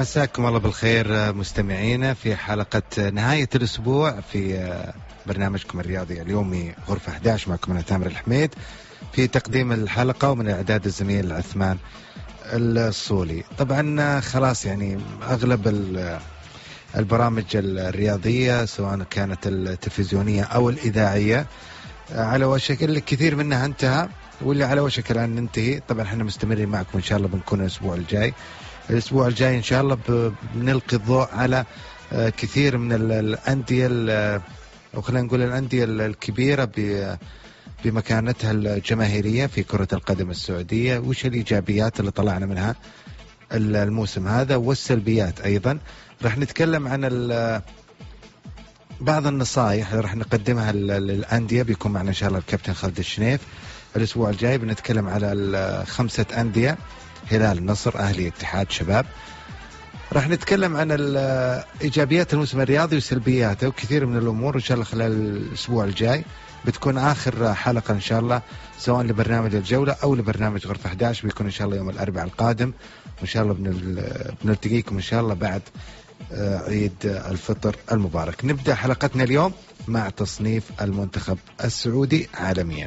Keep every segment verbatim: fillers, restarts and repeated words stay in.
مساكم الله بالخير مستمعينا في حلقة نهاية الأسبوع في برنامجكم الرياضي اليومي غرفة أحد عشر. معكم أنا تامر الحميد في تقديم الحلقة، ومن إعداد الزميل عثمان الصولي. طبعا خلاص يعني أغلب البرامج الرياضية سواء كانت التلفزيونية أو الإذاعية على وشك اللي كثير منها انتهى واللي على وشك الآن ننتهي. طبعا احنا مستمرين معكم إن شاء الله، بنكون الأسبوع الجاي الأسبوع الجاي إن شاء الله بنلقي الضوء على كثير من الأندية، أو خلينا نقول الأندية الكبيرة بمكانتها الجماهيرية في كرة القدم السعودية، وش الإيجابيات اللي طلعنا منها الموسم هذا والسلبيات أيضا. رح نتكلم عن بعض النصائح اللي رح نقدمها للأندية. بيكون معنا إن شاء الله الكابتن خالد الشنيف. الأسبوع الجاي بنتكلم على خمسة أندية: هلال، النصر، أهلي، اتحاد، شباب. راح نتكلم عن إيجابيات الموسم الرياضي وسلبياته وكثير من الأمور إن شاء الله خلال الأسبوع الجاي. بتكون آخر حلقة إن شاء الله سواء لبرنامج الجولة أو لبرنامج غرفة أحد عشر، بيكون إن شاء الله يوم الأربعاء القادم، وإن شاء الله بنلتقيكم إن شاء الله بعد عيد الفطر المبارك. نبدأ حلقتنا اليوم مع تصنيف المنتخب السعودي عالميا.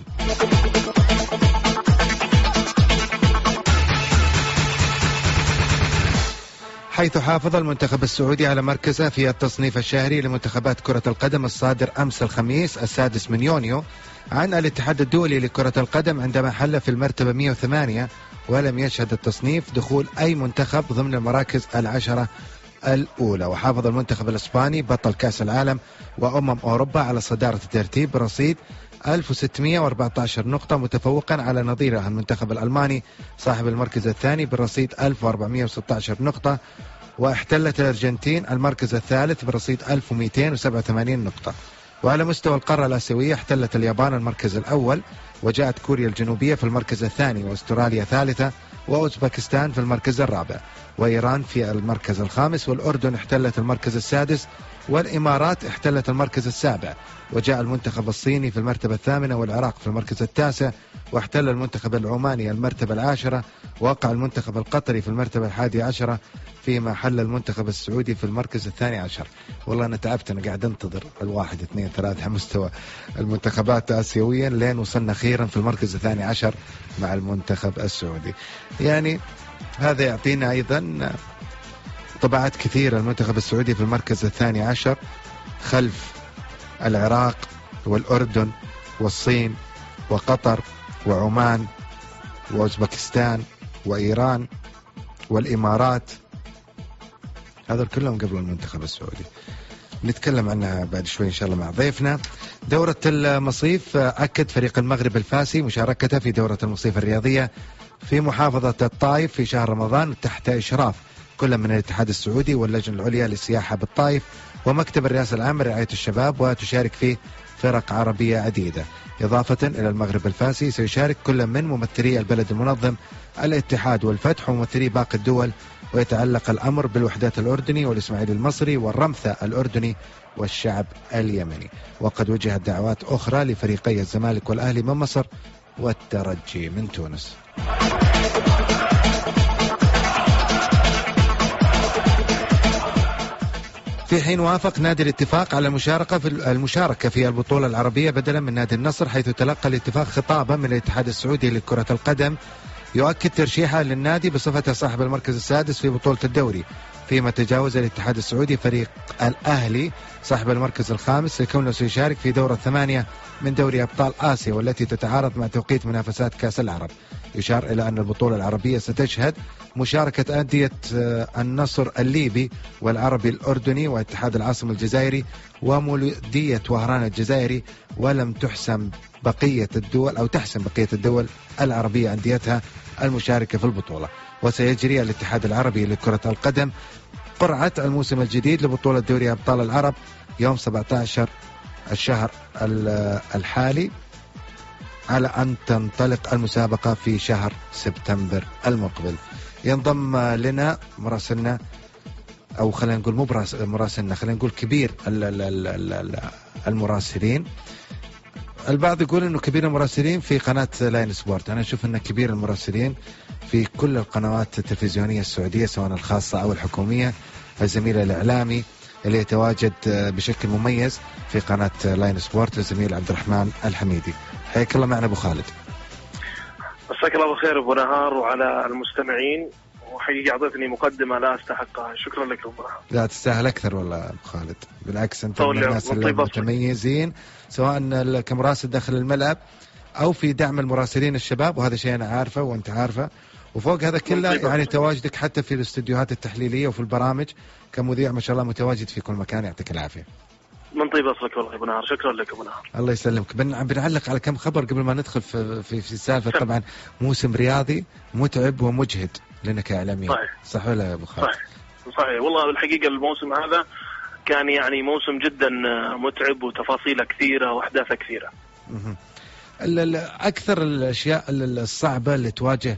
حيث حافظ المنتخب السعودي على مركزه في التصنيف الشهري لمنتخبات كرة القدم الصادر أمس الخميس السادس من يونيو عن الاتحاد الدولي لكرة القدم، عندما حل في المرتبة مئة وثمانية، ولم يشهد التصنيف دخول أي منتخب ضمن المراكز العشرة الأولى. وحافظ المنتخب الإسباني بطل كأس العالم وأمم أوروبا على صدارة الترتيب برصيد ألف وستمئة وأربعة عشر نقطة، متفوقا على نظيره المنتخب الألماني صاحب المركز الثاني برصيد ألف وأربعمئة وستة عشر نقطة. واحتلت الأرجنتين المركز الثالث برصيد ألف ومئتين وسبعة وثمانين نقطة. وعلى مستوى القارة الآسيوية احتلت اليابان المركز الأول، وجاءت كوريا الجنوبية في المركز الثاني، واستراليا ثالثة، وأوزبكستان في المركز الرابع، وإيران في المركز الخامس، والأردن احتلت المركز السادس، والإمارات احتلت المركز السابع، وجاء المنتخب الصيني في المرتبة الثامنة، والعراق في المركز التاسع، واحتل المنتخب العماني المرتبة العاشرة، ووقع المنتخب القطري في المرتبة الحادية عشرة، فيما حل المنتخب السعودي في المركز الثاني عشر. والله أنا تعبت، أنا قاعد انتظر الواحد اثنين ثلاثة مستوى المنتخبات آسيويا لين وصلنا أخيرا في المركز الثاني عشر مع المنتخب السعودي. يعني هذا يعطينا أيضا طبعات كثيرة. المنتخب السعودي في المركز الثاني عشر خلف العراق والأردن والصين وقطر وعمان وأوزبكستان وإيران والإمارات، هذول كلهم قبل المنتخب السعودي. نتكلم عنها بعد شوي إن شاء الله مع ضيفنا. دورة المصيف، أكد فريق المغرب الفاسي مشاركته في دورة المصيف الرياضية في محافظة الطائف في شهر رمضان تحت إشراف كل من الاتحاد السعودي واللجنة العليا للسياحة بالطائف ومكتب الرئاسة العامة لرعاية الشباب، وتشارك فيه فرق عربية عديدة. إضافة إلى المغرب الفاسي سيشارك كل من ممثلي البلد المنظم الاتحاد والفتح وممثلي باقي الدول، ويتعلق الأمر بالوحدات الأردني والإسماعيلي المصري والرمثة الأردني والشعب اليمني. وقد وجهت دعوات أخرى لفريقي الزمالك والأهلي من مصر والترجي من تونس. في حين وافق نادي الاتفاق على المشاركة في المشاركة في البطولة العربية بدلا من نادي النصر، حيث تلقى الاتفاق خطابا من الاتحاد السعودي لكرة القدم يؤكد ترشيحه للنادي بصفته صاحب المركز السادس في بطولة الدوري، فيما تجاوز الاتحاد السعودي فريق الأهلي صاحب المركز الخامس لكونه سيشارك في دورة ثمانية من دوري أبطال آسيا، والتي تتعارض مع توقيت منافسات كأس العرب. يشار إلى أن البطولة العربية ستشهد مشاركة أندية النصر الليبي والعربي الأردني واتحاد العاصمة الجزائري ومولودية وهران الجزائري، ولم تحسم بقية الدول أو تحسم بقية الدول العربية أنديتها المشاركة في البطولة. وسيجري الاتحاد العربي لكرة القدم قرعة الموسم الجديد لبطولة دوري أبطال العرب يوم سبعة عشر الشهر الحالي، على أن تنطلق المسابقة في شهر سبتمبر المقبل. ينضم لنا مراسلنا، أو خلينا نقول مو مراسلنا، خلينا نقول كبير المراسلين. البعض يقول إنه كبير المراسلين في قناة لاين سبورت، أنا أشوف إنه كبير المراسلين في كل القنوات التلفزيونية السعودية سواء الخاصة أو الحكومية، الزميل الإعلامي اللي يتواجد بشكل مميز في قناة لاين سبورت الزميل عبد الرحمن الحميدي. حياك الله معنا أبو خالد. مساك الله بالخير أبو نهار وعلى المستمعين، وحقيقة أعطيتني مقدمة لا أستحقها، شكرا لك أبو نهار. لا تستاهل أكثر والله أبو خالد، بالعكس أنت من الناس المتميزين سواء كمراسل داخل الملعب أو في دعم المراسلين الشباب، وهذا شيء أنا عارفه وأنت عارفه. وفوق هذا كله يعني تواجدك حتى في الاستديوهات التحليلية وفي البرامج كمذيع ما شاء الله متواجد في كل مكان، يعطيك العافية. من طيب أصلك والله أبو نهار، شكرا لك أبو نهار. الله يسلمك. بن... بنعلق على كم خبر قبل ما ندخل في في, في السالفة. طبعا موسم رياضي متعب ومجهد لنا كإعلاميين، صحيح صح ولا يا أبو خالد؟ صحيح صحيح والله. الحقيقة الموسم هذا كان يعني موسم جدا متعب وتفاصيله كثيرة وأحداثه كثيرة. أكثر الأشياء الصعبة اللي تواجه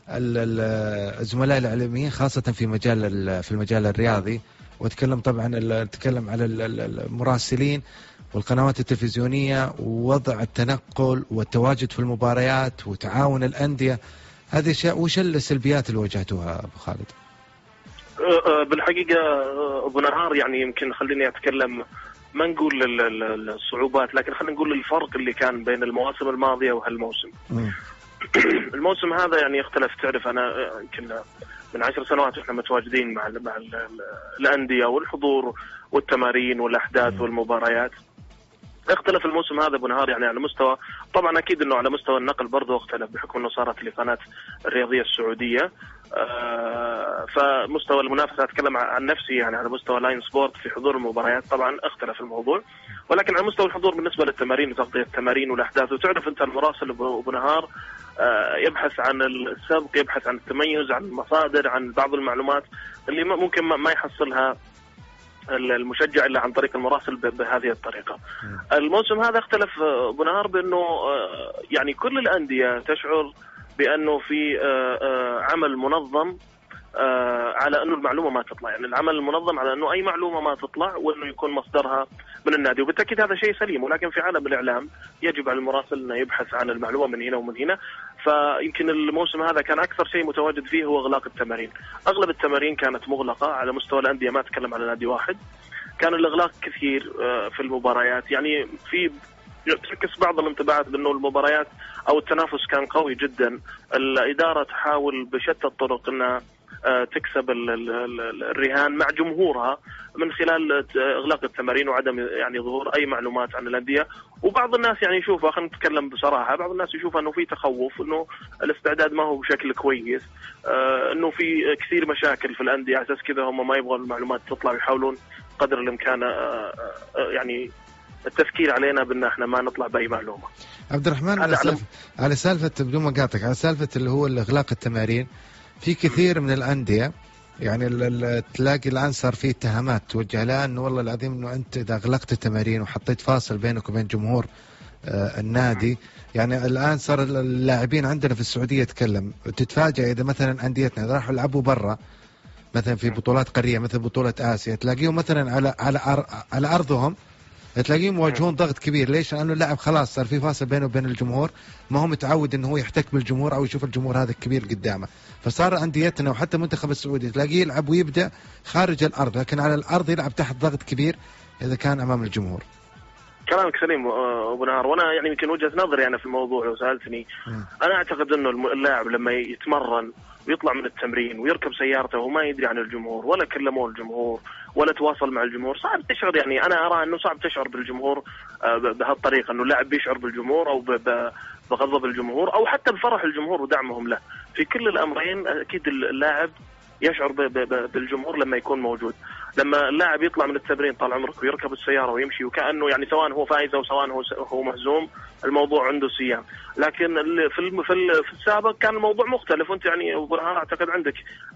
الزملاء الإعلاميين خاصة في مجال في المجال الرياضي، واتكلم طبعا اتكلم على المراسلين والقنوات التلفزيونية ووضع التنقل والتواجد في المباريات وتعاون الأندية، هذه أشياء. وش السلبيات اللي واجهتوها أبو خالد؟ بالحقيقة أبو نهار يعني يمكن خليني أتكلم، ما نقول الصعوبات لكن خلينا نقول الفرق اللي كان بين المواسم الماضية وهالموسم. الموسم هذا يعني يختلف. تعرف أنا يمكن من عشر سنوات احنا متواجدين مع مع الأندية والحضور والتمارين والأحداث والمباريات. اختلف الموسم هذا ابو نهار يعني على مستوى، طبعا اكيد انه على مستوى النقل برضه اختلف بحكم انه صارت لقناه الرياضيه السعوديه. آه فمستوى المنافسه اتكلم عن نفسي يعني على مستوى لاين سبورت في حضور المباريات طبعا اختلف الموضوع، ولكن على مستوى الحضور بالنسبه للتمارين وتغطيه التمارين والاحداث. وتعرف انت المراسل ابو نهار آه يبحث عن السبق، يبحث عن التميز، عن المصادر، عن بعض المعلومات اللي ممكن ما يحصلها المشجع إلا عن طريق المراسل بهذه الطريقة. الموسم هذا اختلف أبو نهار بأنه يعني كل الأندية تشعر بأنه في عمل منظم على أنه المعلومة ما تطلع، يعني العمل المنظم على أنه أي معلومة ما تطلع وأنه يكون مصدرها من النادي، وبالتأكيد هذا شيء سليم. ولكن في عالم الإعلام يجب على المراسل أنه يبحث عن المعلومة من هنا ومن هنا. فيمكن الموسم هذا كان أكثر شيء متواجد فيه هو إغلاق التمارين. أغلب التمارين كانت مغلقة على مستوى الأندية، ما أتكلم على نادي واحد. كان الإغلاق كثير في المباريات، يعني في تركز بعض الانطباعات بأنه المباريات أو التنافس كان قوي جدا. الإدارة تحاول بشتى الطرق أنها تكسب الرهان مع جمهورها من خلال إغلاق التمارين وعدم يعني ظهور أي معلومات عن الأندية. وبعض الناس يعني يشوفها، خلينا نتكلم بصراحة، بعض الناس يشوف أنه في تخوف، أنه الاستعداد ما هو بشكل كويس، أنه في كثير مشاكل في الأندية، على أساس كذا هم ما يبغوا المعلومات تطلع، ويحاولون قدر الإمكان يعني التفكير علينا بأن احنا ما نطلع بأي معلومة. عبد الرحمن على سالفة على سالفة بدون ما قاطعك، على سالفة اللي هو إغلاق التمارين، في كثير من الأندية يعني تلاقي الآن صار في اتهامات توجه لها أنه والله العظيم أنه أنت إذا أغلقت التمارين وحطيت فاصل بينك وبين جمهور آه النادي، يعني الآن صار اللاعبين عندنا في السعودية يتكلم، تتفاجأ إذا مثلا أنديتنا إذا راحوا يلعبوا برا مثلا في بطولات قارية مثل بطولة آسيا، تلاقيهم مثلا على على على أرضهم تلاقيهم يواجهون ضغط كبير. ليش؟ لأنه اللاعب خلاص صار في فاصل بينه وبين الجمهور، ما هو متعود إنه هو يحتك بالجمهور أو يشوف الجمهور هذا الكبير قدامه. فصار أنديتنا وحتى منتخب السعودي تلاقيه يلعب ويبدأ خارج الأرض، لكن على الأرض يلعب تحت ضغط كبير إذا كان أمام الجمهور. كلامك سليم أبو نهار، وأنا يعني يمكن وجهة نظري أنا في الموضوع لو سألتني، أنا أعتقد إنه اللاعب لما يتمرن ويطلع من التمرين ويركب سيارته وما يدري عن الجمهور ولا كلموه الجمهور ولا تواصل مع الجمهور، صعب تشعر، يعني أنا أرى أنه صعب تشعر بالجمهور بهالطريقة، أنه اللاعب بيشعر بالجمهور أو بغضب الجمهور أو حتى بفرح الجمهور ودعمهم له. في كل الأمرين أكيد اللاعب يشعر بالجمهور لما يكون موجود. لما اللاعب يطلع من التمرين طال عمرك ويركب السيارة ويمشي وكأنه يعني سواء هو فائز أو سواء هو هو مهزوم، الموضوع عنده سيام. لكن في في السابق كان الموضوع مختلف، وانت يعني ابو نهار اعتقد عندك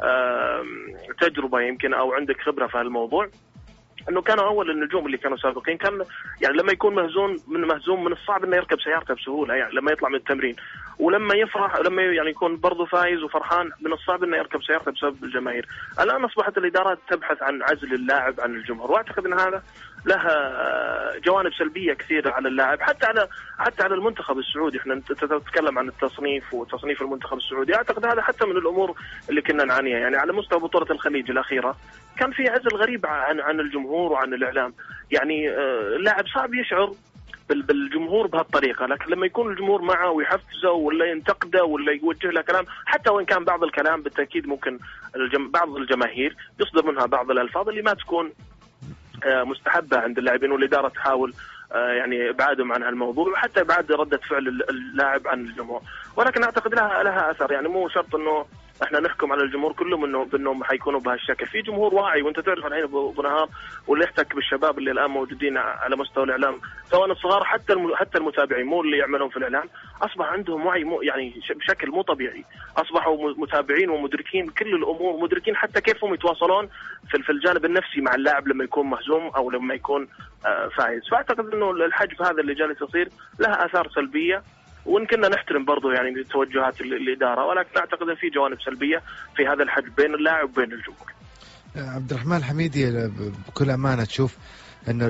تجربة يمكن او عندك خبرة في هالموضوع، انه كانوا اول النجوم اللي كانوا سابقين كان يعني لما يكون مهزوم من مهزوم من الصعب انه يركب سيارته بسهولة يعني لما يطلع من التمرين. ولما يفرح لما يعني يكون برضه فايز وفرحان من الصعب انه يركب سيارته بسبب الجماهير. الان اصبحت الادارات تبحث عن عزل اللاعب عن الجمهور، واعتقد ان هذا لها جوانب سلبيه كثيره على اللاعب، حتى على حتى على المنتخب السعودي. احنا تتكلم عن التصنيف وتصنيف المنتخب السعودي، اعتقد هذا حتى من الامور اللي كنا نعانيها. يعني على مستوى بطوله الخليج الاخيره كان في عزل غريب عن عن الجمهور وعن الاعلام. يعني اللاعب صعب يشعر بالجمهور بهالطريقه، لكن لما يكون الجمهور معه ويحفزه ولا ينتقده ولا يوجه له كلام، حتى وان كان بعض الكلام بالتاكيد ممكن الجم... بعض الجماهير يصدر منها بعض الالفاظ اللي ما تكون مستحبه عند اللاعبين، والاداره تحاول يعني ابعادهم عن هالموضوع، وحتى ابعاد رده فعل اللاعب عن الجمهور. ولكن اعتقد لها لها اثر، يعني مو شرط انه احنا نحكم على الجمهور كلهم انه بانهم حيكونوا بهالشكل. في جمهور واعي، وانت تعرف الحين ابو نهار واللي يحتك بالشباب اللي الان موجودين على مستوى الاعلام سواء الصغار حتى حتى المتابعين، مو اللي يعملون في الاعلام، اصبح عندهم وعي مو يعني بشكل مو طبيعي. اصبحوا متابعين ومدركين كل الامور، مدركين حتى كيف هم يتواصلون في الجانب النفسي مع اللاعب لما يكون مهزوم او لما يكون فايز. فاعتقد انه الحجب هذا اللي جالس يصير له اثار سلبيه، وإن كنا نحترم برضو يعني توجهات الإدارة، ولكن أعتقد أن في جوانب سلبية في هذا الحجب بين اللاعب وبين الجمهور. عبد الرحمن الحميدي، بكل أمانة تشوف أنه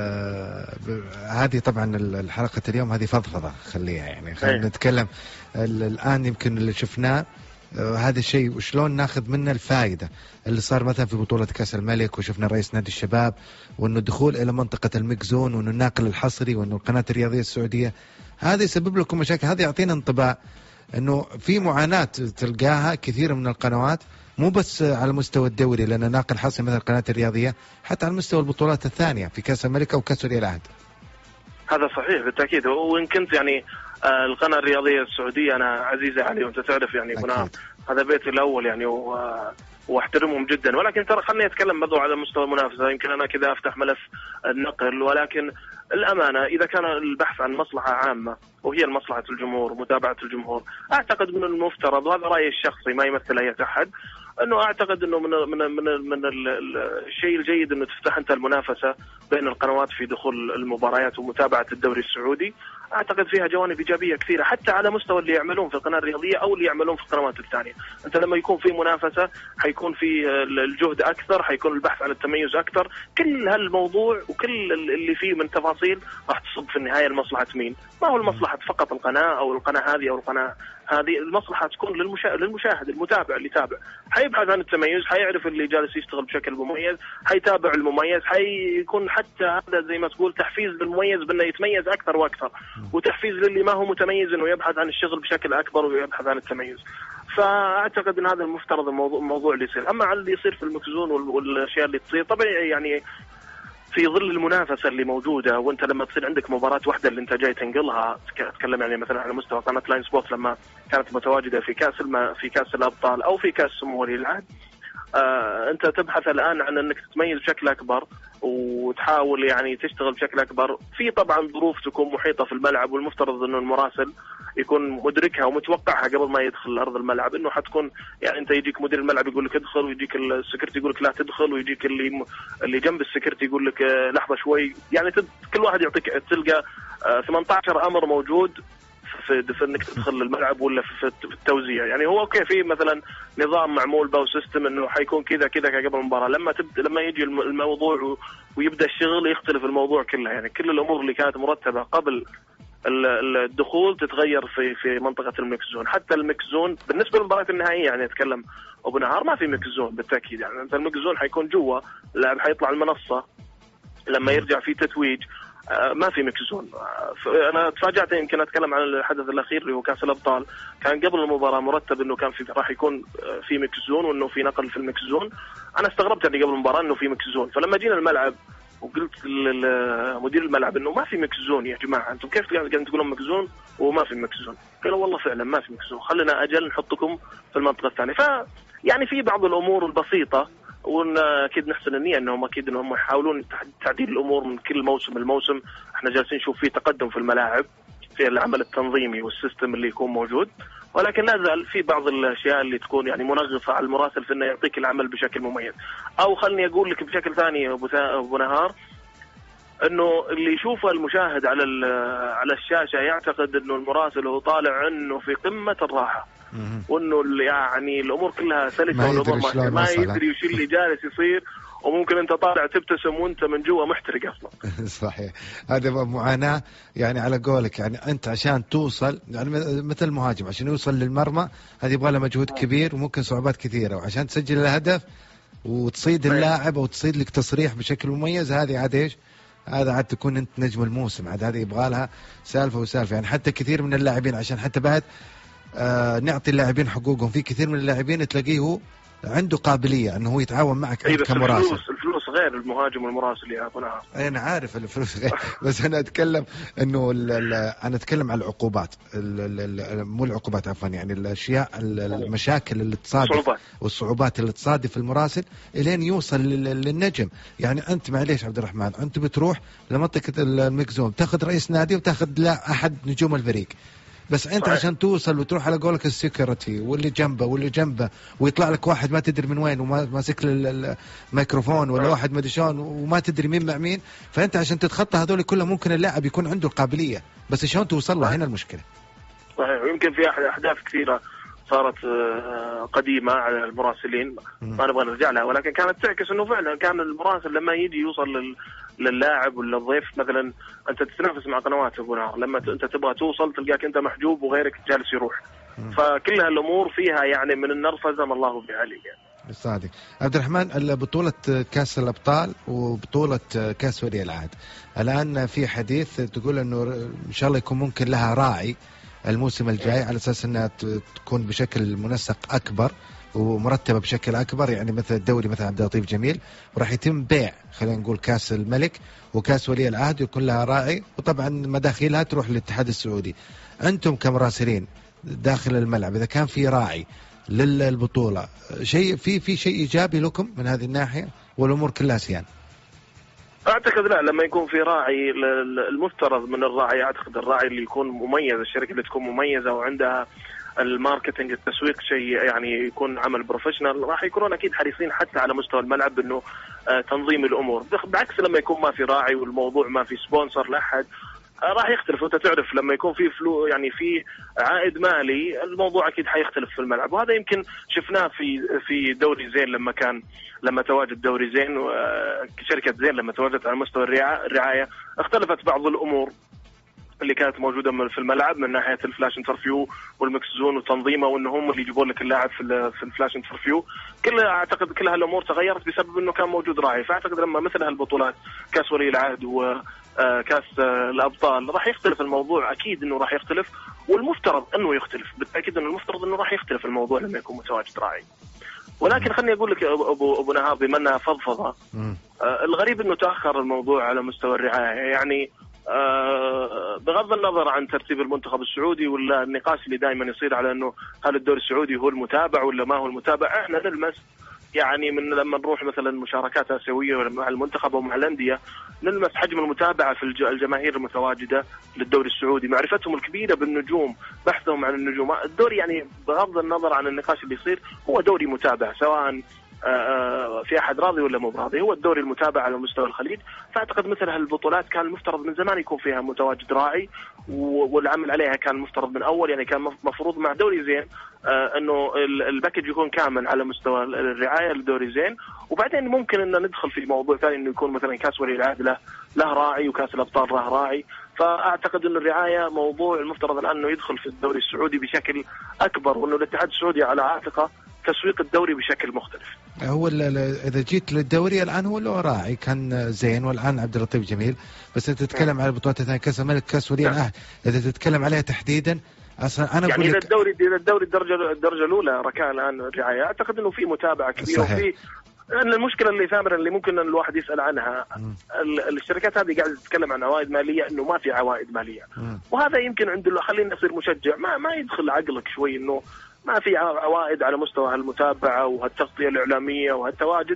هذه طبعا الحلقة اليوم هذه فضفضة خليها، يعني خلينا نتكلم الآن. يمكن اللي شفناه هذا الشيء وشلون ناخذ منه الفائدة اللي صار مثلا في بطولة كأس الملك، وشفنا رئيس نادي الشباب، وأنه الدخول إلى منطقة المكزون، وأنه الناقل الحصري، وأنه القناة الرياضية السعودية. هذا يسبب لكم مشاكل، هذا يعطينا انطباع أنه في معاناة تلقاها كثير من القنوات، مو بس على مستوى الدوري لأن ناقل حصري مثل القناة الرياضية، حتى على مستوى البطولات الثانية في كأس الملك أو كأس ولي العهد. هذا صحيح بالتأكيد، وإن كنت يعني القناة الرياضية السعودية أنا عزيزة علي وأنت تعرف يعني هنا هذا بيتي الأول يعني و... واحترمهم جدا. ولكن ترى خلني أتكلم برضو على مستوى المنافسة، يمكن أنا كذا أفتح ملف النقل، ولكن الأمانة إذا كان البحث عن مصلحة عامة وهي مصلحة الجمهور ومتابعة الجمهور، أعتقد من المفترض، وهذا رأيي الشخصي ما يمثل أي أحد، أنه أعتقد أنه من من من من الشيء الجيد أنه تفتح أنت المنافسة بين القنوات في دخول المباريات ومتابعة الدوري السعودي. أعتقد فيها جوانب إيجابية كثيرة حتى على مستوى اللي يعملون في القناة الرياضية أو اللي يعملون في القنوات الثانية. أنت لما يكون في منافسة حيكون في الجهد أكثر، حيكون البحث عن التميز أكثر، كل هالموضوع وكل اللي فيه من تفاصيل راح تصب في النهاية لمصلحة مين؟ ما هو المصلحة فقط القناة أو القناة هذه أو القناة هذه، المصلحة تكون للمشا... للمشاهد المتابع اللي يتابع، حيبحث عن التميز، حيعرف اللي جالس يشتغل بشكل مميز، حيتابع المميز، حيكون حتى هذا زي ما تقول تحفيز للمميز بأنه يتميز أكثر وأكثر، وتحفيز للي ما هو متميز انه يبحث عن الشغل بشكل اكبر ويبحث عن التميز. فاعتقد ان هذا المفترض الموضوع, الموضوع اللي يصير. اما على اللي يصير في المكزون والاشياء اللي تصير طبيعي يعني في ظل المنافسه اللي موجوده، وانت لما تصير عندك مباراه واحده اللي انت جاي تنقلها، اتكلم يعني مثلا على مستوى قناه لاين سبورت لما كانت متواجده في كاس الم... في كاس الابطال او في كاس سمو ولي العهد، آه انت تبحث الان عن انك تتميز بشكل اكبر وتحاول يعني تشتغل بشكل اكبر. في طبعا ظروف تكون محيطه في الملعب، والمفترض انه المراسل يكون مدركها ومتوقعها قبل ما يدخل ارض الملعب، انه حتكون يعني انت يجيك مدير الملعب يقول لك ادخل، ويجيك السكرتي يقول لك لا تدخل، ويجيك اللي م... اللي جنب السكرتي يقول لك لحظه شوي، يعني تد... كل واحد يعطيك تلقى آه ثمانية عشر امر موجود في, في انك تدخل الملعب ولا في, في التوزيع. يعني هو اوكي في مثلا نظام معمول باو سيستم انه حيكون كذا كذا قبل المباراه، لما تبدا لما يجي الموضوع ويبدا الشغل يختلف الموضوع كله. يعني كل الامور اللي كانت مرتبه قبل الدخول تتغير في في منطقه المكزون. حتى المكزون بالنسبه للمباراه النهائيه يعني اتكلم ابو نهار ما في مكزون بالتاكيد، يعني انت المكزون حيكون جوا، اللاعب حيطلع المنصه لما يرجع في تتويج، ما في مكزون. انا تفاجأت يمكن اتكلم عن الحدث الاخير اللي هو كاس الابطال، كان قبل المباراه مرتب انه كان في راح يكون في مكزون وانه في نقل في المكزون. انا استغربت يعني قبل المباراه انه في مكزون، فلما جينا الملعب وقلت لمدير الملعب انه ما في مكزون يا جماعه، انتم كيف قاعدين تقولون مكزون وما في مكزون؟ قالوا والله فعلا ما في مكزون، خلينا اجل نحطكم في المنطقه الثانيه. ف يعني في بعض الامور البسيطه، وان اكيد نحسن النيه انهم اكيد انهم يحاولون تعديل الامور من كل موسم لموسم. احنا جالسين نشوف في تقدم في الملاعب في العمل التنظيمي والسيستم اللي يكون موجود، ولكن لا زال في بعض الاشياء اللي تكون يعني منغصه على المراسل في انه يعطيك العمل بشكل مميز. او خلني اقول لك بشكل ثاني ابو ابو نهار، انه اللي يشوفه المشاهد على على الشاشه يعتقد انه المراسل هو طالع انه في قمه الراحه، وانه يعني الامور كلها سلسه والامور ما, ما يدري وش اللي جالس يصير، وممكن انت طالع تبتسم وانت من جوا محترق اصلا. صحيح، هذا معاناه يعني على قولك. يعني انت عشان توصل يعني مثل المهاجم عشان يوصل للمرمى هذه يبغى له مجهود كبير وممكن صعوبات كثيره، وعشان تسجل الهدف وتصيد اللاعب او تصيد لك تصريح بشكل مميز هذه عاد ايش؟ هذا عاد تكون انت نجم الموسم، عاد هذه يبغى لها سالفه وسالفه. يعني حتى كثير من اللاعبين عشان حتى بعد آه نعطي اللاعبين حقوقهم، في كثير من اللاعبين تلاقيه هو عنده قابليه انه هو يتعاون معك أي كمراسل. الفلوس, الفلوس غير المهاجم والمراسل يعطونها. انا عارف الفلوس غير بس انا اتكلم انه انا اتكلم على العقوبات، مو العقوبات عفوا، يعني الاشياء المشاكل اللي تصادف والصعوبات اللي تصادف المراسل الين يوصل للنجم. يعني انت معليش عبد الرحمن، انت بتروح لمنطقه المكزوم تاخذ رئيس نادي وتاخذ لا احد نجوم الفريق، بس انت صحيح. عشان توصل وتروح على قولك السكيورتي واللي جنبه واللي جنبه ويطلع لك واحد ما تدري من وين وماسك الميكروفون ولا واحد ما ادري شلون وما تدري مين مع مين، فانت عشان تتخطى هذول كلهم ممكن اللاعب يكون عنده القابليه، بس شلون توصل له؟ هنا المشكله. صحيح، ويمكن في احداث كثيره صارت قديمه على المراسلين ما نبغى نرجع لها، ولكن كانت تعكس انه فعلا كان المراسل لما يجي يوصل لل للاعب ولا الضيف، مثلا انت تتنافس مع قنوات ابو نار، لما انت تبغى توصل تلقاك انت محجوب وغيرك جالس يروح، فكل هالامور فيها يعني من النرفزه ما الله بعلي يعني. صادق. عبد الرحمن، بطوله كاس الابطال وبطوله كاس ولي العهد الان في حديث تقول انه ان شاء الله يكون ممكن لها راعي الموسم الجاي على اساس انها تكون بشكل منسق اكبر ومرتبه بشكل اكبر، يعني مثل الدوري مثلا عبد اللطيف جميل، وراح يتم بيع خلينا نقول كاس الملك وكاس ولي العهد يكون لها راعي، وطبعا مداخيلها تروح للاتحاد السعودي. انتم كمراسلين داخل الملعب اذا كان في راعي للبطوله شيء في في شيء ايجابي لكم من هذه الناحيه والامور كلها سيان؟ اعتقد لا، لما يكون في راعي المفترض من الراعي، اعتقد الراعي اللي يكون مميز، الشركه اللي تكون مميزه وعندها الماركتينج التسويق شيء يعني يكون عمل بروفيشنال، راح يكونون اكيد حريصين حتى على مستوى الملعب انه آه تنظيم الامور، بعكس لما يكون ما في راعي والموضوع ما في سبونسر لاحد آه راح يختلف. وانت تعرف لما يكون في فلو يعني في عائد مالي الموضوع اكيد حيختلف في الملعب، وهذا يمكن شفناه في في دوري زين لما كان لما تواجد دوري زين وشركه زين لما تواجدت على مستوى الرعايه اختلفت بعض الامور اللي كانت موجوده في الملعب من ناحيه الفلاش انترفيو والمكس زون وتنظيمه، وان هم اللي يجيبون لك اللاعب في في الفلاش انترفيو، كلها اعتقد كل هالامور تغيرت بسبب انه كان موجود راعي. فاعتقد لما مثل هالبطولات كاس ولي العهد وكاس الابطال راح يختلف الموضوع، اكيد انه راح يختلف، والمفترض انه يختلف، بالتاكيد انه المفترض انه راح يختلف الموضوع لما يكون متواجد راعي. ولكن خلني اقول لك ابو ابو نهار بما انها فضفضه، آه الغريب انه تاخر الموضوع على مستوى الرعايه، يعني آه بغض النظر عن ترتيب المنتخب السعودي ولا النقاش اللي دائما يصير على انه هل الدوري السعودي هو المتابع ولا ما هو المتابع، احنا نلمس يعني من لما نروح مثلا مشاركات اسيويه مع المنتخب او مع الانديه نلمس حجم المتابعه في الجماهير المتواجده للدوري السعودي، معرفتهم الكبيره بالنجوم، بحثهم عن النجوم. الدوري يعني بغض النظر عن النقاش اللي يصير هو دوري متابع، سواء في احد راضي ولا مو راضي، هو الدوري المتابع على مستوى الخليج. فاعتقد مثل هالبطولات كان المفترض من زمان يكون فيها متواجد راعي، والعمل عليها كان المفترض من اول، يعني كان مفروض مع دوري زين انه الباكج يكون كامل على مستوى الرعايه لدوري زين، وبعدين ممكن ان ندخل في موضوع ثاني انه يكون مثلا كاس ولي العهد له له راعي وكاس الابطال له راعي. فاعتقد انه الرعايه موضوع المفترض الان انه يدخل في الدوري السعودي بشكل اكبر، وانه الاتحاد السعودي على عاتقه تسويق الدوري بشكل مختلف. هو اذا جيت للدوري الان هو له راعي كان زين، والان عبد اللطيف جميل، بس انت تتكلم على البطولات الثانيه كاس الملك كاس ولي العهد، اذا تتكلم عليها تحديدا اصلا انا يعني اذا الدوري اذا الدوري الدرجه الدرجه الاولى ركان الان الرعايه، اعتقد انه في متابعه كبيره وفي لأن المشكله اللي ثامره اللي ممكن الواحد يسال عنها م. الشركات هذه قاعده تتكلم عن عوائد ماليه، انه ما في عوائد ماليه م. وهذا يمكن عنده خلينا نصير مشجع ما ما يدخل عقلك شوي انه ما في عوائد على مستوى هالمتابعه وهالتغطيه الاعلاميه وهالتواجد.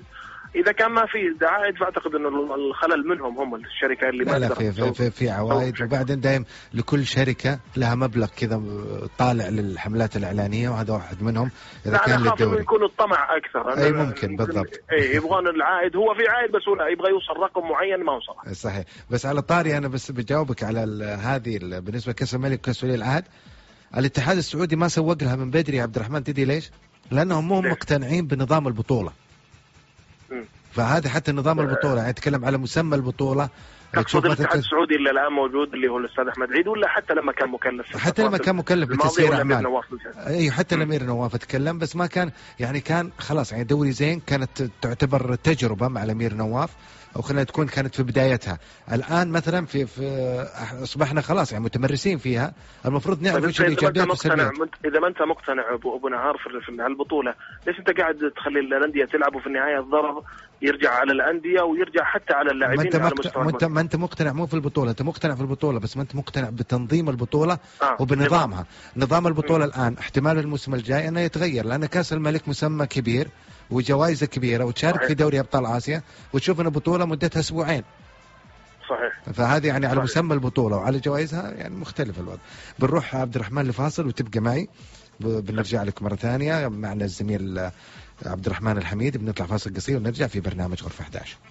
اذا كان ما في عائد فاعتقد انه الخلل منهم هم الشركه اللي ما لا, لا في, في, في, في عوائد. وبعدين دايم لكل شركه لها مبلغ كذا طالع للحملات الاعلانيه، وهذا واحد منهم. اذا كان للدوري يكون الطمع اكثر. اي ممكن بالضبط. اي يبغون العائد، هو في عائد بس هو يبغى يوصل رقم معين ما وصل. صحيح. بس على طاري انا بس بجاوبك على هذه بالنسبه لكاس الملك وكاس ولي العهد، الاتحاد السعودي ما سوق لها من بدري يا عبد الرحمن. تدري ليش؟ لانهم مو مقتنعين بنظام البطوله. م. فهذا حتى نظام البطوله يعني يتكلم على مسمى البطوله. تقصد الاتحاد السعودي اللي الان موجود اللي هو الاستاذ احمد عيد، ولا حتى لما كان مكلف؟ حتى لما كان مكلف بتسيير اعمال. اي حتى الامير نواف تكلم، بس ما كان يعني كان خلاص يعني دوري زين، كانت تعتبر تجربه مع الامير نواف، او خلينا تكون كانت في بدايتها. الان مثلا في, في اصبحنا خلاص يعني متمرسين فيها، المفروض نعرف ايش الايجابيات والسلبيات. اذا ما انت مقتنع ابو نهار في البطوله، ليش انت قاعد تخلي الانديه تلعب وفي النهايه الضرر يرجع على الانديه ويرجع حتى على اللاعبين على مستوى انت ما انت مقتنع مو في البطوله، انت مقتنع في البطوله بس ما انت مقتنع بتنظيم البطوله آه. وبنظامها. نظام البطوله م. الان احتمال الموسم الجاي انه يتغير، لان كاس الملك مسمى كبير وجوائزه كبيره، وتشارك صحيح. في دوري ابطال اسيا وتشوف ان البطوله مدتها اسبوعين. صحيح. فهذه يعني على مسمى البطوله وعلى جوائزها يعني مختلف الوضع. بنروح عبد الرحمن لفاصل وتبقى معي، بنرجع لك مره ثانيه معنا الزميل عبد الرحمن الحميد. بنطلع فاصل قصير ونرجع في برنامج غرفه احد عشر.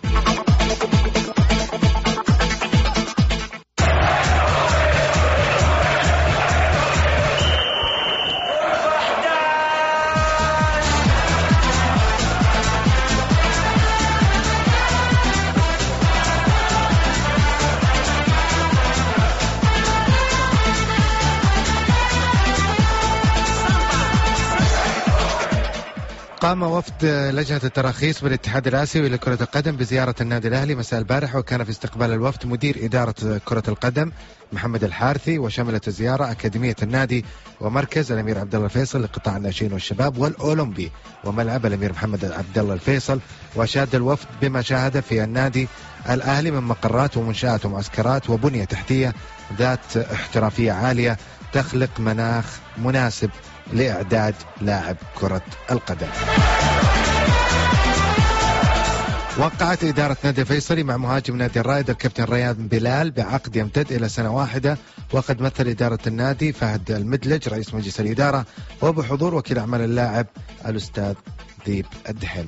قام وفد لجنة التراخيص بالاتحاد الآسيوي لكرة القدم بزيارة النادي الأهلي مساء البارحة، وكان في استقبال الوفد مدير إدارة كرة القدم محمد الحارثي، وشملت الزيارة أكاديمية النادي ومركز الأمير عبد الله الفيصل لقطاع الناشئين والشباب والأولمبي وملعب الأمير محمد عبد الله الفيصل. وأشاد الوفد بما شاهد في النادي الأهلي من مقرات ومنشآت ومعسكرات وبنية تحتية ذات احترافية عالية تخلق مناخ مناسب لإعداد لاعب كرة القدم. وقعت إدارة نادي الفيصلي مع مهاجم نادي الرائد الكابتن ريان بلال بعقد يمتد إلى سنة واحدة، وقد مثل إدارة النادي فهد المدلج رئيس مجلس الإدارة، وبحضور وكيل أعمال اللاعب الأستاذ ذيب الدحيم.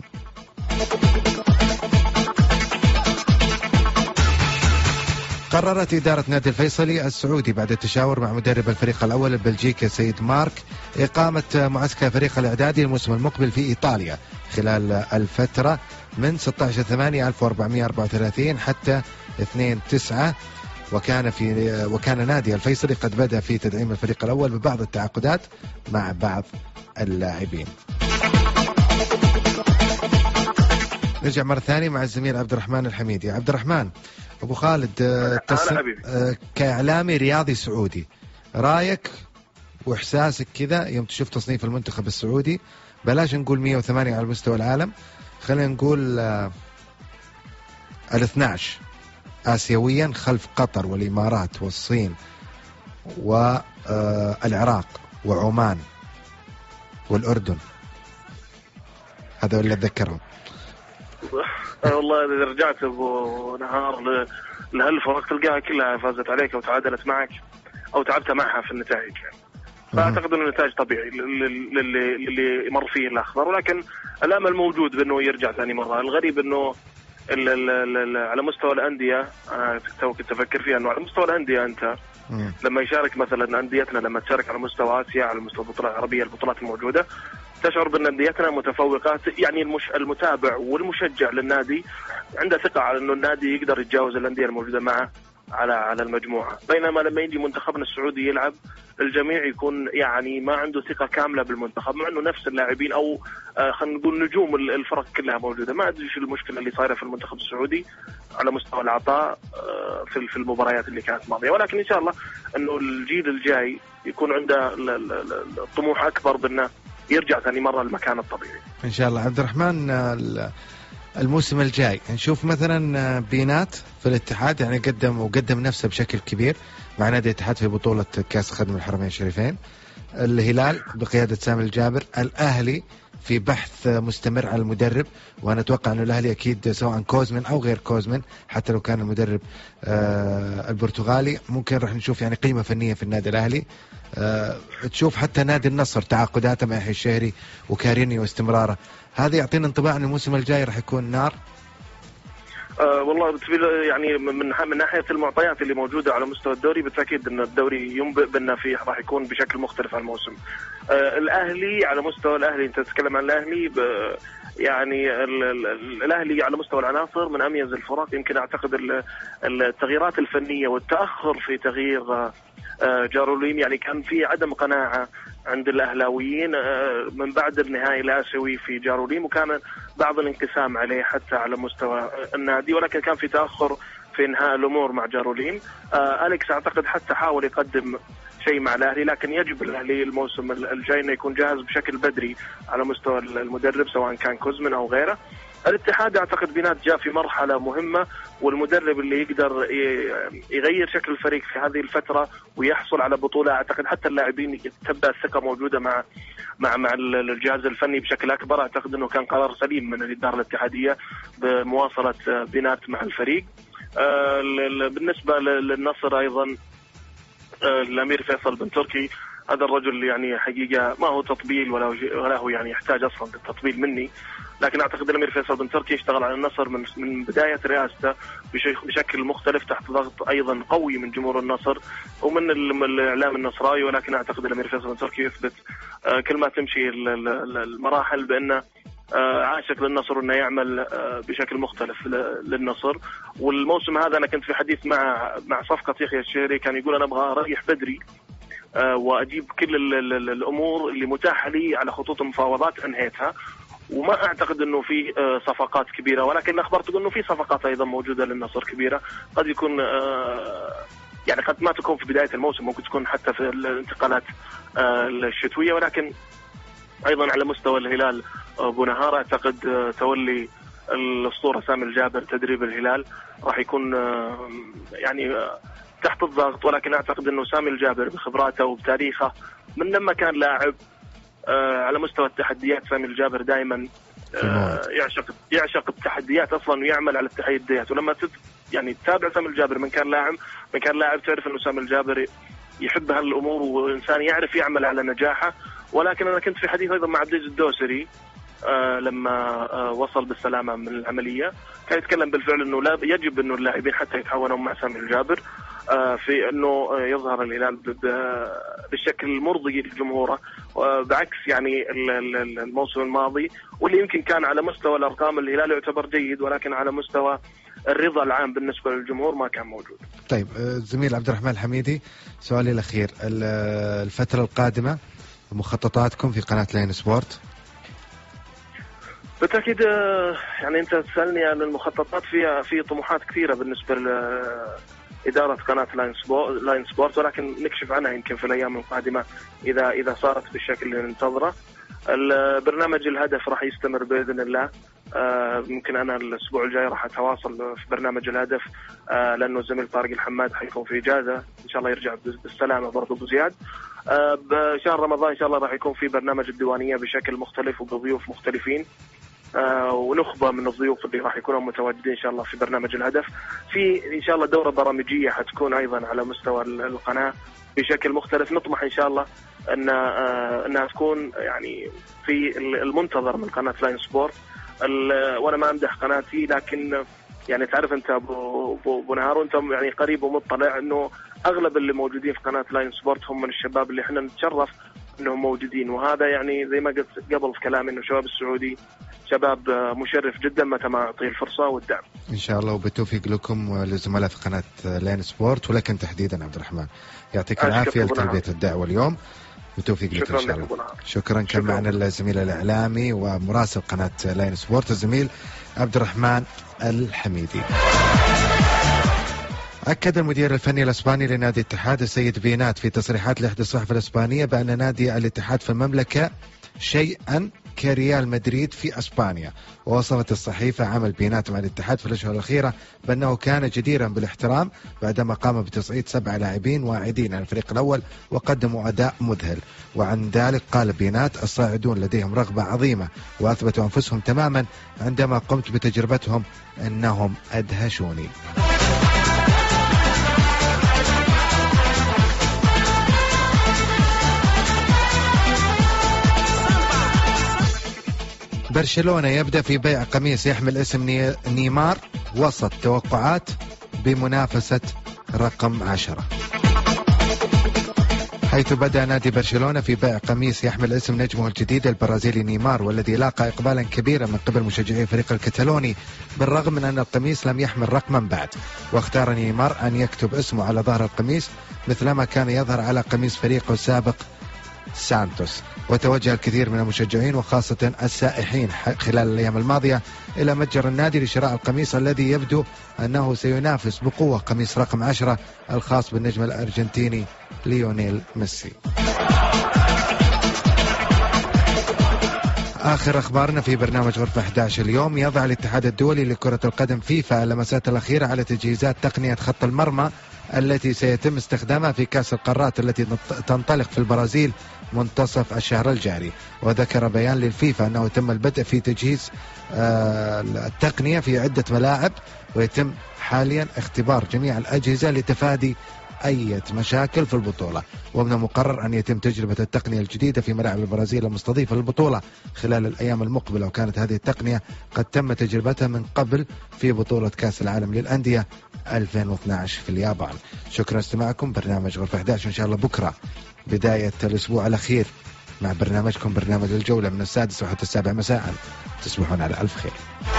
قررت إدارة نادي الفيصلي السعودي بعد التشاور مع مدرب الفريق الأول البلجيكي سيد مارك إقامة معسكر فريق الإعدادي الموسم المقبل في إيطاليا خلال الفترة من ستة عشر ثمانية ألف وأربعمائة وأربعة وثلاثين حتى اثنين تسعة. وكان في وكان نادي الفيصلي قد بدأ في تدعيم الفريق الأول ببعض التعاقدات مع بعض اللاعبين. نرجع مرة ثانية مع الزميل عبد الرحمن الحميدي. عبد الرحمن أبو خالد، تص... كإعلامي رياضي سعودي، رأيك وإحساسك كذا يوم تشوف تصنيف المنتخب السعودي، بلاش نقول مئة وثمانية على مستوى العالم، خلينا نقول الاثنى عشر آسيويا خلف قطر والإمارات والصين والعراق وعمان والأردن، هذا اللي أتذكرهم. والله إذا رجعت أبو نهار لهالفرق تلقاها كلها فازت عليك أو تعادلت معك أو تعبت معها في النتائج يعني. فأعتقد أن النتائج طبيعي للي اللي مر فيه الأخضر، ولكن الأمل موجود بأنه يرجع ثاني مرة. الغريب أنه ال ال ال على مستوى الأندية، أنا كنت أفكر فيها أنه على مستوى الأندية أنت لما يشارك مثلا أنديتنا لما تشارك على مستوى آسيا على مستوى البطولات العربية البطولات الموجودة تشعر بأن أنديتنا متفوقات، يعني المش... المتابع والمشجع للنادي عنده ثقة على أنه النادي يقدر يتجاوز الأندية الموجودة معه على على المجموعة. بينما لما يجي منتخبنا السعودي يلعب الجميع يكون يعني ما عنده ثقة كاملة بالمنتخب، مع أنه نفس اللاعبين أو آه خلينا نقول نجوم الفرق كلها موجودة. ما أدري شو المشكلة اللي صايرة في المنتخب السعودي على مستوى العطاء آه في في المباريات اللي كانت ماضية، ولكن إن شاء الله أنه الجيل الجاي يكون عنده الطموح أكبر بأنه يرجع ثاني مرة المكان الطبيعي إن شاء الله. عبد الرحمن، الموسم الجاي نشوف مثلا بينات في الاتحاد، يعني قدم وقدم نفسه بشكل كبير مع نادي الاتحاد في بطولة كأس خدم الحرمين الشريفين، الهلال بقيادة سامي الجابر، الأهلي في بحث مستمر على المدرب، وأنا أتوقع أنه الأهلي أكيد سواء كوزمن أو غير كوزمن حتى لو كان المدرب البرتغالي ممكن راح نشوف يعني قيمة فنية في النادي الأهلي. تشوف حتى نادي النصر تعاقداته مع يحيى الشهري وكاريني واستمراره، هذا يعطينا انطباع أن الموسم الجاي راح يكون نار. أه والله يعني من من ناحيه المعطيات اللي موجوده على مستوى الدوري بالتاكيد ان الدوري ينبئ بان فيه راح يكون بشكل مختلف عن الموسم. أه الاهلي على مستوى الاهلي انت تتكلم عن الاهلي يعني ال ال الاهلي على مستوى العناصر من اميز الفرق. يمكن اعتقد التغييرات الفنيه والتاخر في تغيير جاروليم يعني كان في عدم قناعه عند الاهلاويين من بعد النهائي الاسيوي في جاروليم، وكان بعض الانقسام عليه حتى على مستوى النادي، ولكن كان في تاخر في انهاء الامور مع جاروليم. أليكس اعتقد حتى حاول يقدم شيء مع الاهلي، لكن يجب الاهلي الموسم الجاي انه يكون جاهز بشكل بدري على مستوى المدرب سواء كان كوزمن او غيره. الاتحاد اعتقد بينات جاء في مرحله مهمه، والمدرب اللي يقدر يغير شكل الفريق في هذه الفتره ويحصل على بطوله، اعتقد حتى اللاعبين تبدا الثقه موجوده مع مع مع الجهاز الفني بشكل اكبر. اعتقد انه كان قرار سليم من الاداره الاتحاديه بمواصله بينات مع الفريق. بالنسبه للنصر ايضا الامير فيصل بن تركي، هذا الرجل يعني حقيقه ما هو تطبيل ولا ولا هو يعني يحتاج اصلا للتطبيل مني، لكن اعتقد الامير فيصل بن تركي اشتغل على النصر من من بدايه رئاسته بشكل مختلف تحت ضغط ايضا قوي من جمهور النصر ومن الاعلام النصراوي، ولكن اعتقد الامير فيصل بن تركي يثبت كل ما تمشي المراحل بانه عاشق للنصر وانه يعمل بشكل مختلف للنصر. والموسم هذا انا كنت في حديث مع مع صفقه يحيى الشهري، كان يقول انا ابغى اريح بدري واجيب كل الامور اللي متاحه لي على خطوط المفاوضات انهيتها، وما اعتقد انه في صفقات كبيره، ولكن الاخبار تقول انه في صفقات ايضا موجوده للنصر كبيره، قد يكون يعني قد ما تكون في بدايه الموسم، ممكن تكون حتى في الانتقالات الشتويه، ولكن ايضا على مستوى الهلال بونهار اعتقد تولي الاسطوره سامي الجابر تدريب الهلال راح يكون يعني تحت الضغط، ولكن اعتقد انه سامي الجابر بخبراته وبتاريخه من لما كان لاعب على مستوى التحديات، سامي الجابر دائما يعشق يعشق التحديات اصلا ويعمل على التحديات. ولما تت يعني تتابع سامي الجابر من كان لاعب من كان لاعب تعرف انه سامي الجابر يحب هالامور وانسان يعرف يعمل على نجاحه. ولكن انا كنت في حديث ايضا مع عبد العزيز الدوسري آه لما آه وصل بالسلامه من العمليه، كان يتكلم بالفعل انه لا يجب انه اللاعبين حتى يتعاونوا مع سامي الجابر آه في انه آه يظهر الهلال بالشكل المرضي لجمهوره، بعكس يعني الموسم الماضي واللي يمكن كان على مستوى الارقام الهلال يعتبر جيد، ولكن على مستوى الرضا العام بالنسبه للجمهور ما كان موجود. طيب زميل عبد الرحمن الحميدي، سؤالي الاخير، الفتره القادمه مخططاتكم في قناه لاين سبورت؟ بالتاكيد يعني انت تسالني عن المخططات، فيها في طموحات كثيره بالنسبه لاداره قناه لاين سبورت لاين سبورت ولكن نكشف عنها يمكن في الايام القادمه اذا اذا صارت بالشكل اللي ننتظره. البرنامج الهدف راح يستمر باذن الله، ممكن انا الاسبوع الجاي راح اتواصل في برنامج الهدف لانه الزميل طارق الحماد حيكون في اجازه، ان شاء الله يرجع بالسلامه برضه ابو زياد. بشهر رمضان ان شاء الله راح يكون في برنامج الديوانيه بشكل مختلف وبضيوف مختلفين ونخبه من الضيوف اللي راح يكونوا متواجدين ان شاء الله في برنامج الهدف. في ان شاء الله دوره برامجيه حتكون ايضا على مستوى القناه بشكل مختلف، نطمح ان شاء الله ان انها تكون يعني في المنتظر من قناه لاين سبورت. وانا ما امدح قناتي، لكن يعني تعرف انت ابو ابو نهار وانت يعني قريب ومطلع انه اغلب اللي موجودين في قناه لاين سبورت هم من الشباب اللي احنا نتشرف انهم موجودين، وهذا يعني زي ما قلت قبل في كلامي انه الشباب السعودي شباب مشرف جدا متى ما اعطيه الفرصه والدعم. ان شاء الله وبالتوفيق لكم وللزملاء في قناه لاين سبورت ولكن تحديدا عبد الرحمن، يعطيك العافيه لتلبيه الدعوه اليوم، بالتوفيق لك ان شاء الله. شكرا. كان معنا الزميل الاعلامي ومراسل قناه لاين سبورت الزميل عبد الرحمن الحميدي. أكد المدير الفني الإسباني لنادي الاتحاد السيد بينات في تصريحات لإحدى الصحف الإسبانية بأن نادي الاتحاد في المملكة شيئا كريال مدريد في أسبانيا. ووصفت الصحيفة عمل بينات مع الاتحاد في الأشهر الأخيرة بأنه كان جديرا بالاحترام بعدما قام بتصعيد سبع لاعبين واعدين عن الفريق الأول وقدموا أداء مذهل. وعن ذلك قال بينات: الصاعدون لديهم رغبة عظيمة وأثبتوا أنفسهم تماما عندما قمت بتجربتهم أنهم أدهشوني. برشلونة يبدأ في بيع قميص يحمل اسم نيمار وسط توقعات بمنافسة رقم عشرة، حيث بدأ نادي برشلونة في بيع قميص يحمل اسم نجمه الجديد البرازيلي نيمار، والذي لاقى إقبالا كبيرا من قبل مشجعي الفريق الكتالوني بالرغم من أن القميص لم يحمل رقما بعد. واختار نيمار أن يكتب اسمه على ظهر القميص مثلما كان يظهر على قميص فريقه السابق سانتوس. وتوجه الكثير من المشجعين وخاصة السائحين خلال الأيام الماضية إلى متجر النادي لشراء القميص الذي يبدو أنه سينافس بقوة قميص رقم عشرة الخاص بالنجم الأرجنتيني ليونيل ميسي. آخر أخبارنا في برنامج غرفة أحد عشر اليوم. يضع الاتحاد الدولي لكرة القدم فيفا اللمسات الأخيرة على تجهيزات تقنية خط المرمى التي سيتم استخدامها في كأس القارات التي تنطلق في البرازيل منتصف الشهر الجاري. وذكر بيان للفيفا أنه تم البدء في تجهيز التقنية في عدة ملاعب، ويتم حاليا اختبار جميع الأجهزة لتفادي أي مشاكل في البطولة. ومن المقرر أن يتم تجربة التقنية الجديدة في ملاعب البرازيل المستضيفة للبطولة خلال الأيام المقبلة. وكانت هذه التقنية قد تم تجربتها من قبل في بطولة كأس العالم للأندية ألفين واثني عشر في اليابان. شكرا استماعكم. برنامج غرفة أحد عشر إن شاء الله بكرة بداية الأسبوع الأخير مع برنامجكم برنامج الجولة من السادسة وحتى السابع مساء. تصبحون على ألف خير.